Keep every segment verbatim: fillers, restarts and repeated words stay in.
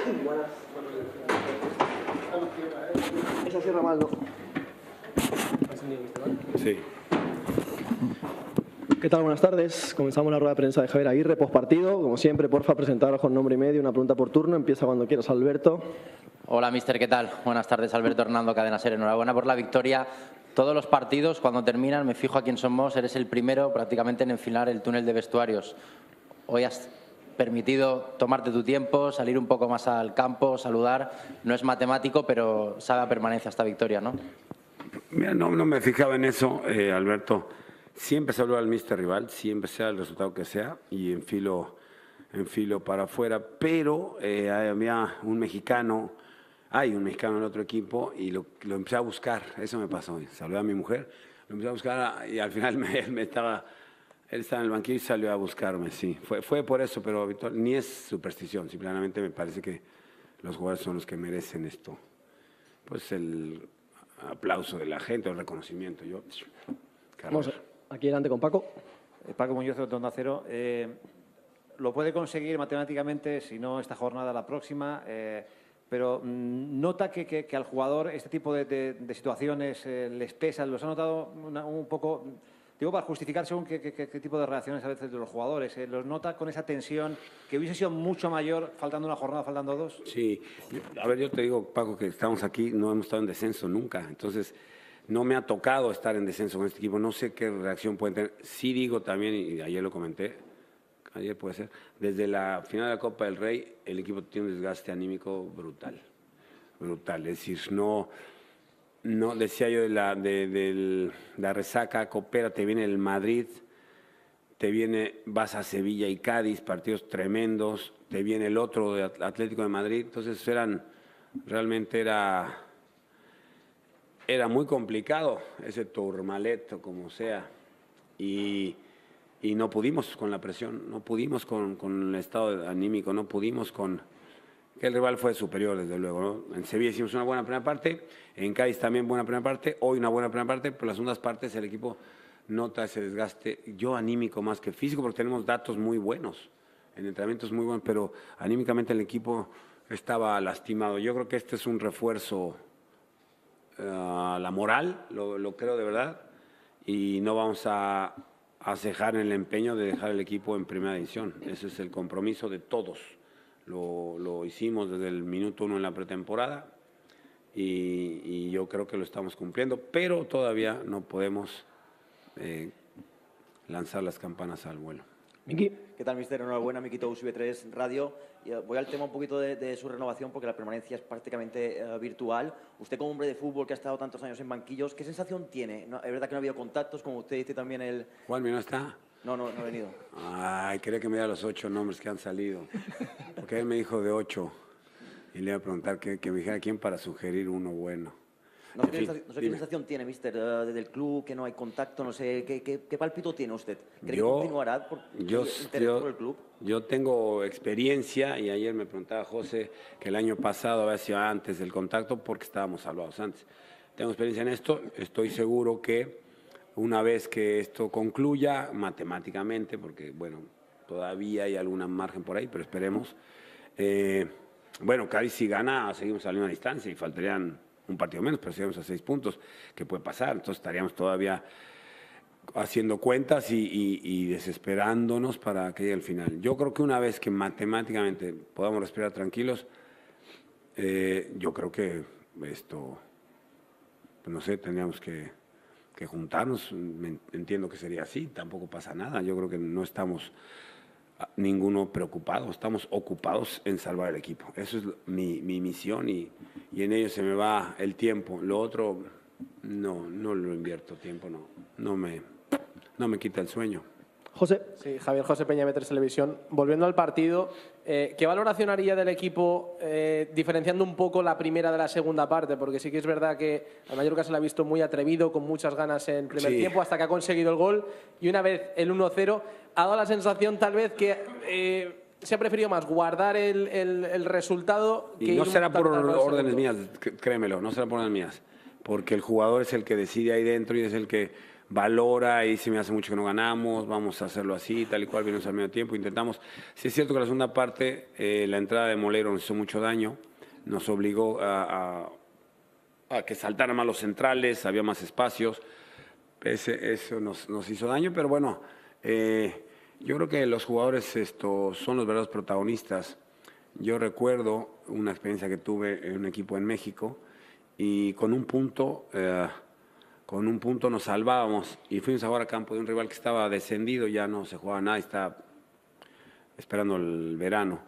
Buenas. Esa cierra mal, ¿no? Sí. ¿Qué tal? Buenas tardes. Comenzamos la rueda de prensa de Javier Aguirre, postpartido. Como siempre, porfa, presentaros con nombre y medio, una pregunta por turno. Empieza cuando quieras, Alberto. Hola, mister, ¿qué tal? Buenas tardes, Alberto Hernando, Cadena Ser. Enhorabuena por la victoria. Todos los partidos, cuando terminan, me fijo a quién somos, eres el primero prácticamente en enfilar el túnel de vestuarios. Hoy has permitido tomarte tu tiempo, salir un poco más al campo, saludar. No es matemático, pero sabe a permanencia esta victoria, ¿no? Mira, no, no me fijaba en eso, eh, Alberto. Siempre saludo al mister rival, siempre sea el resultado que sea, y enfilo, enfilo para afuera. Pero eh, había un mexicano, hay un mexicano en el otro equipo, y lo, lo empecé a buscar. Eso me pasó. Saludé a mi mujer, lo empecé a buscar, y al final me, me estaba, él estaba en el banquillo y salió a buscarme. Sí, fue, fue por eso, pero ni es superstición. Simplemente me parece que los jugadores son los que merecen esto. Pues el aplauso de la gente, el reconocimiento. Yo, Vamos aquí delante con Paco. Eh, Paco Muñoz, de Onda Cero. Eh, lo puede conseguir matemáticamente, si no esta jornada, la próxima, eh, pero mm, nota que, que, que al jugador este tipo de, de, de situaciones eh, les pesa. ¿Los ha notado una, un poco, digo, para justificar según qué, qué, qué tipo de reacciones a veces de los jugadores? Eh, ¿Los nota con esa tensión que hubiese sido mucho mayor faltando una jornada, faltando dos? Sí. A ver, yo te digo, Paco, que estamos aquí, no hemos estado en descenso nunca. Entonces, no me ha tocado estar en descenso con este equipo. No sé qué reacción pueden tener. Sí digo también, y ayer lo comenté, ayer puede ser, desde la final de la Copa del Rey, el equipo tiene un desgaste anímico brutal. Brutal. Es decir, no, no decía yo de la, de, de la resaca copera, te viene el Madrid, te viene, vas a Sevilla y Cádiz, partidos tremendos, te viene el otro de Atlético de Madrid. Entonces eran, realmente era... Era muy complicado ese Tourmalet, como sea, y, y no pudimos con la presión, no pudimos con, con el estado anímico, no pudimos con... que el rival fue superior, desde luego, ¿no? En Sevilla hicimos una buena primera parte, en Cádiz también buena primera parte, hoy una buena primera parte, pero las segundas partes el equipo nota ese desgaste, yo anímico más que físico, porque tenemos datos muy buenos, en entrenamientos muy buenos, pero anímicamente el equipo estaba lastimado. Yo creo que este es un refuerzo... Uh, la moral, lo, lo creo de verdad, y no vamos a, a cejar en el empeño de dejar el equipo en primera división. Ese es el compromiso de todos. Lo, lo hicimos desde el minuto uno en la pretemporada y, y yo creo que lo estamos cumpliendo, pero todavía no podemos eh, lanzar las campanas al vuelo. Miki. ¿Qué tal, mister? Enhorabuena, Miquito, U S B tres Radio. Y voy al tema un poquito de, de su renovación, porque la permanencia es prácticamente uh, virtual. Usted, como hombre de fútbol que ha estado tantos años en banquillos, ¿qué sensación tiene? No, es verdad que no ha habido contactos, como usted dice también el... Juanmi, ¿no está? No, no, no ha venido. Ay, quería que me diera los ocho nombres que han salido. Porque él me dijo de ocho. Y le iba a preguntar que, que me dijera quién para sugerir uno bueno. No sé, qué, no sé qué sensación tiene, mister, uh, desde el club, que no hay contacto, no sé, ¿qué, qué, qué palpito tiene usted? ¿Cree yo, que continuará por yo, interés yo, por el club? Yo tengo experiencia, y ayer me preguntaba José que el año pasado había sido antes del contacto porque estábamos salvados antes. Tengo experiencia en esto, estoy seguro que una vez que esto concluya, matemáticamente, porque bueno, todavía hay algún margen por ahí, pero esperemos. Eh, bueno, Cádiz si gana, seguimos a la misma distancia y faltarían un partido menos, pero seguimos a seis puntos, que puede pasar. Entonces estaríamos todavía haciendo cuentas y, y, y desesperándonos para que llegue el final. Yo creo que una vez que matemáticamente podamos respirar tranquilos, eh, yo creo que esto, pues no sé, tendríamos que, que juntarnos. Entiendo que sería así, tampoco pasa nada. Yo creo que no estamos ninguno preocupado, estamos ocupados en salvar el equipo. Eso es mi, mi misión y, y en ello se me va el tiempo. Lo otro, no, no lo invierto tiempo, no, no me, no me quita el sueño. José. Sí, Javier José Peña, M tres Televisión. Volviendo al partido, eh, ¿qué valoración haría del equipo eh, diferenciando un poco la primera de la segunda parte? Porque sí que es verdad que al Mallorca se le ha visto muy atrevido, con muchas ganas en primer sí. tiempo, hasta que ha conseguido el gol. Y una vez el uno cero, ha dado la sensación tal vez que eh, se ha preferido más guardar el, el, el resultado que Y no ir será por órdenes segundo. mías, créemelo, no será por órdenes mías. Porque el jugador es el que decide ahí dentro y es el que valora y dice, me hace mucho que no ganamos, vamos a hacerlo así, tal y cual, vienes al medio tiempo, intentamos. Sí es cierto que la segunda parte, eh, la entrada de Molero nos hizo mucho daño, nos obligó a, a, a que saltaran más los centrales, había más espacios, Ese, eso nos, nos hizo daño, pero bueno, eh, yo creo que los jugadores esto, son los verdaderos protagonistas. Yo recuerdo una experiencia que tuve en un equipo en México y con un punto... Eh, Con un punto nos salvábamos y fuimos a jugar a campo de un rival que estaba descendido, ya no se jugaba nada, estaba esperando el verano.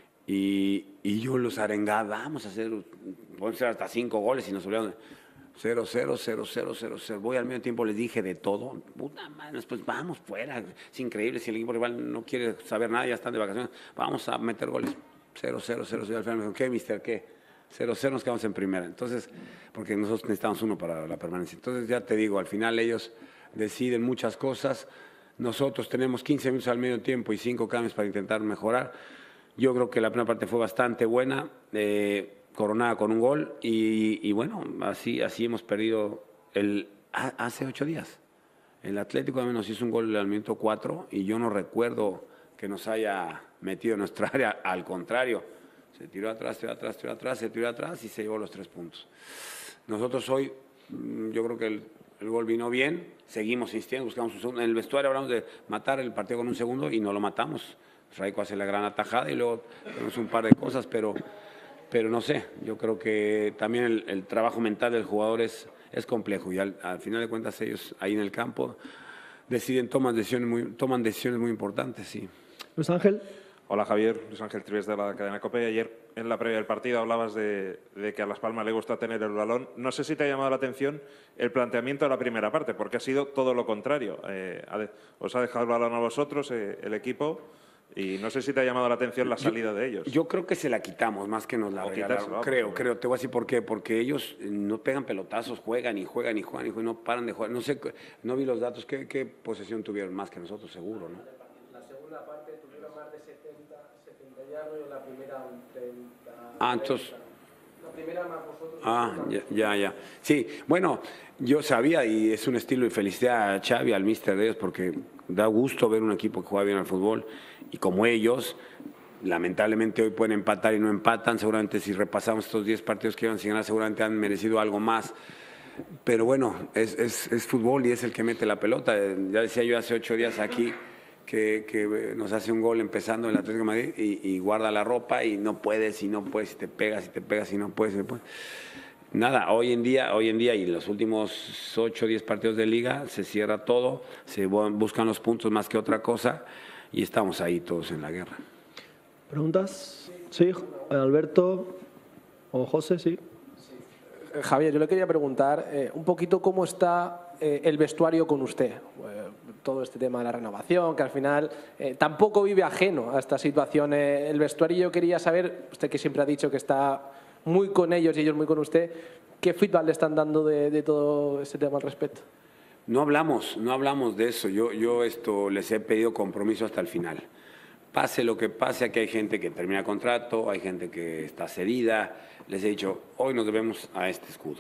Y, y yo los arengaba, vamos a hacer, podemos hacer hasta cinco goles y nos olvidamos. cero cero, cero cero, cero cero. Voy al medio tiempo, les dije de todo. Puta madre, después vamos fuera. Es increíble, si el equipo rival no quiere saber nada, ya están de vacaciones, vamos a meter goles. cero cero, cero cero. Al final me dijo, ¿qué, mister? ¿Qué? cero cero nos quedamos en primera. Entonces, porque nosotros necesitamos uno para la permanencia. Entonces, ya te digo, al final ellos deciden muchas cosas. Nosotros tenemos quince minutos al medio tiempo y cinco cambios para intentar mejorar. Yo creo que la primera parte fue bastante buena, eh, coronada con un gol. Y, y bueno, así, así hemos perdido el, hace ocho días. El Atlético de nos hizo un gol al minuto cuatro y yo no recuerdo que nos haya metido en nuestra área. Al contrario. Se tiró atrás, tiró atrás, tiró atrás, se tiró atrás y se llevó los tres puntos. Nosotros hoy, yo creo que el, el gol vino bien, seguimos insistiendo, buscamos un segundo. En el vestuario hablamos de matar el partido con un segundo y no lo matamos. Raico hace la gran atajada y luego tenemos un par de cosas, pero, pero no sé, yo creo que también el, el trabajo mental del jugador es, es complejo y al, al final de cuentas ellos ahí en el campo deciden, toman decisiones muy, toman decisiones muy importantes. Sí. Luis Ángel. Hola Javier, Luis Ángel Trives de la cadena COPE. Ayer en la previa del partido hablabas de, de que a Las Palmas le gusta tener el balón. No sé si te ha llamado la atención el planteamiento de la primera parte, porque ha sido todo lo contrario. Eh, os ha dejado el balón a vosotros, eh, el equipo, y no sé si te ha llamado la atención la salida yo, de ellos. Yo creo que se la quitamos más que nos la regalaron. Creo, creo. Te voy a decir por qué. Porque ellos no pegan pelotazos, juegan y juegan y juegan y juegan, no paran de jugar. No sé, no vi los datos. ¿Qué, qué posesión tuvieron más que nosotros? Seguro, ¿no? La segunda parte tuvieron más de setenta, setenta yardos y la primera un treinta. Ah, entonces... La primera más vosotros. Ah, ya, ya, ya. Sí, bueno, yo sabía y es un estilo y felicidad a Xavi, al míster de ellos, porque da gusto ver un equipo que juega bien al fútbol y como ellos, lamentablemente hoy pueden empatar y no empatan, seguramente si repasamos estos diez partidos que iban sin ganar, seguramente han merecido algo más. Pero bueno, es, es, es fútbol y es el que mete la pelota. Ya decía yo hace ocho días aquí que, que nos hace un gol empezando en el Atlético de Madrid y, y guarda la ropa y no puedes, y no puedes, y te pegas, y te pegas, y no puedes, y no puedes. Nada, hoy en día, hoy en día y en los últimos ocho o diez partidos de liga se cierra todo, se buscan los puntos más que otra cosa y estamos ahí todos en la guerra. ¿Preguntas? Sí, Alberto o José, sí. Javier, yo le quería preguntar eh, un poquito cómo está eh, el vestuario con usted. Eh, todo este tema de la renovación, que al final eh, tampoco vive ajeno a esta situación. Eh, el vestuario, yo quería saber, usted que siempre ha dicho que está muy con ellos y ellos muy con usted, ¿qué feedback le están dando de, de todo ese tema al respecto? No hablamos, no hablamos de eso. Yo, yo esto les he pedido compromiso hasta el final. Pase lo que pase, aquí hay gente que termina contrato, hay gente que está cedida. Les he dicho, hoy nos debemos a este escudo.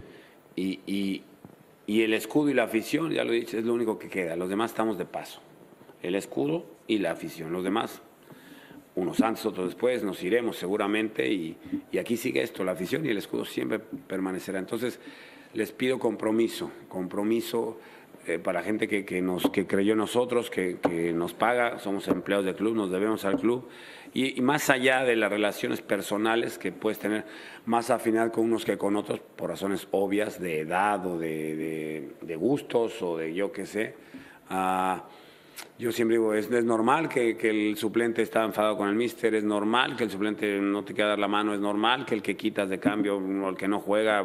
Y, y, y el escudo y la afición, ya lo he dicho, es lo único que queda. Los demás estamos de paso. El escudo y la afición. Los demás, unos antes, otros después, nos iremos seguramente. Y, y aquí sigue esto, la afición y el escudo siempre permanecerá. Entonces, les pido compromiso, compromiso eh, para gente que, que, nos, que creyó en nosotros, que, que nos paga, somos empleados del club, nos debemos al club. Y, y más allá de las relaciones personales que puedes tener más afinidad con unos que con otros, por razones obvias de edad o de, de, de gustos o de yo qué sé, uh, yo siempre digo, es, es normal que, que el suplente está enfadado con el míster, es normal que el suplente no te quiera dar la mano, es normal que el que quitas de cambio o el que no juega,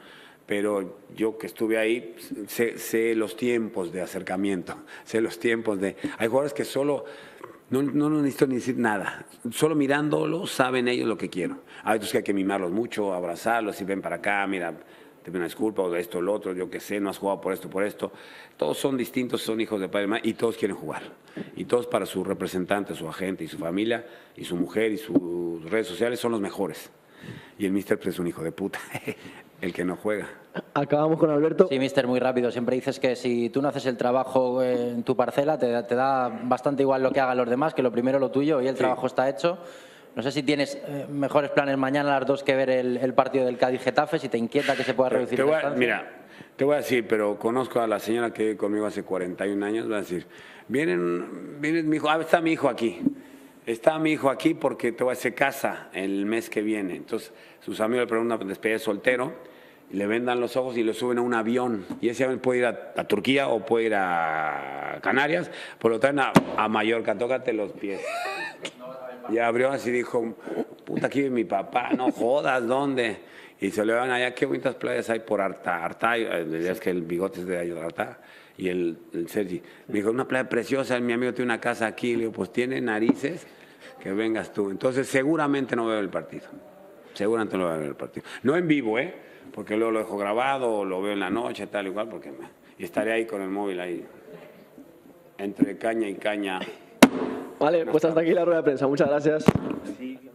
pero yo que estuve ahí sé, sé los tiempos de acercamiento, sé los tiempos de... Hay jugadores que solo... No, no, no necesito ni decir nada, solo mirándolo saben ellos lo que quiero. Hay otros que hay que mimarlos mucho, abrazarlos y ven para acá, mira, te pido una disculpa o de esto o lo otro, yo qué sé, no has jugado por esto, por esto. Todos son distintos, son hijos de padre y madre y todos quieren jugar. Y todos para su representante, su agente y su familia y su mujer y sus redes sociales son los mejores. Y el míster pues, es un hijo de puta. el que no juega. Acabamos con Alberto. Sí, mister, muy rápido. Siempre dices que si tú no haces el trabajo en tu parcela, te, da- te da bastante igual lo que hagan los demás, que lo primero lo tuyo, y el Sí. trabajo está hecho. No sé si tienes eh, mejores planes mañana a las dos que ver el, el partido del Cádiz-Getafe, si te inquieta que se pueda Te- reducir te la voy a- distancia. mira, te voy a decir, pero conozco a la señora que vive conmigo hace cuarenta y un años, va a decir, vienen, viene mi hijo, ah, está mi hijo aquí. Está mi hijo aquí porque te voy a hacer casa el mes que viene. Entonces, sus amigos le preguntan una despedida de soltero, y le vendan los ojos y lo suben a un avión. Y ese avión puede ir a, a Turquía o puede ir a Canarias, por lo traen a, a Mallorca, tócate los pies. Y abrió así y dijo, puta, aquí vive mi papá, no jodas, ¿dónde? Y se le van allá, qué bonitas playas hay por Arta. Arta, eh, es que el bigote es de ahí de Arta. Y el, el Sergi me dijo, una playa preciosa, mi amigo tiene una casa aquí. Le digo, pues tiene narices, que vengas tú. Entonces seguramente no veo el partido. Seguramente no voy a ver el partido. No en vivo, ¿eh? Porque luego lo dejo grabado, o lo veo en la noche, tal igual, porque me... y estaré ahí con el móvil ahí, entre caña y caña. Vale, pues hasta aquí la rueda de prensa. Muchas gracias.